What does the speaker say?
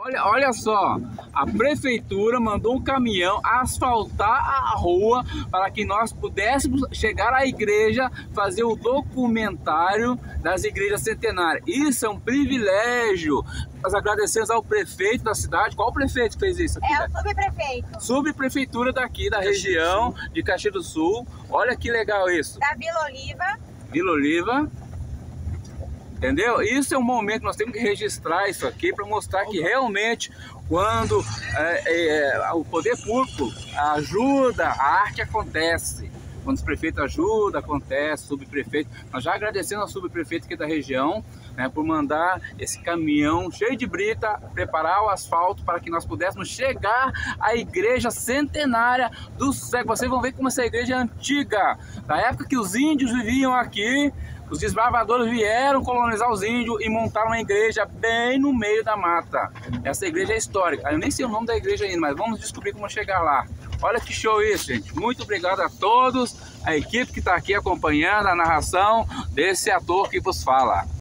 Olha só, a prefeitura mandou um caminhão asfaltar a rua para que nós pudéssemos chegar à igreja, fazer o documentário das igrejas centenárias. Isso é um privilégio. Nós agradecemos ao prefeito da cidade. Qual o prefeito que fez isso aqui? É o subprefeito. Subprefeitura daqui da região de Caxias do Sul. Olha que legal isso. Da Vila Oliva. Vila Oliva. Entendeu? Isso é um momento que nós temos que registrar isso aqui para mostrar que realmente quando o poder público ajuda, a arte acontece. Quando os prefeitos ajudam, acontece, subprefeito. Nós já agradecemos ao subprefeito aqui da região, né, por mandar esse caminhão cheio de brita, preparar o asfalto para que nós pudéssemos chegar à igreja centenária do século. Vocês vão ver como essa igreja é antiga, da época que os índios viviam aqui. Os desbravadores vieram colonizar os índios e montaram uma igreja bem no meio da mata. Essa igreja é histórica. Eu nem sei o nome da igreja ainda, mas vamos descobrir como chegar lá. Olha que show isso, gente. Muito obrigado a todos, a equipe que está aqui acompanhando a narração desse ator que vos fala.